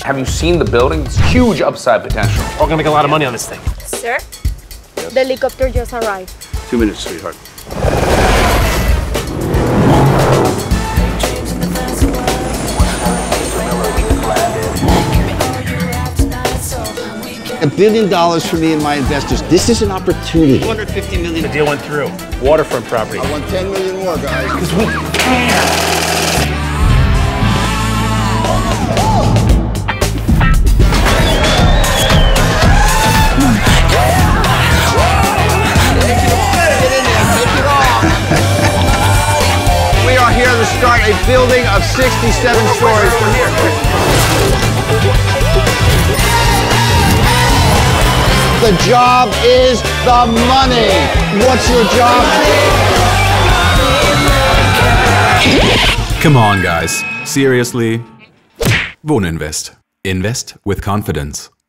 Have you seen the building? It's huge upside potential. We're gonna make a lot of money on this thing. Sir? Yes. The helicopter just arrived. 2 minutes, sweetheart. $1 billion for me and my investors. This is an opportunity. 250 million. The deal went through. Waterfront property. I want 10 million more, guys. Because we can. We are here to start a building of 67 stories from here. The job is the money. What's your job? Come on, guys. Seriously. Wohninvest. Invest with confidence.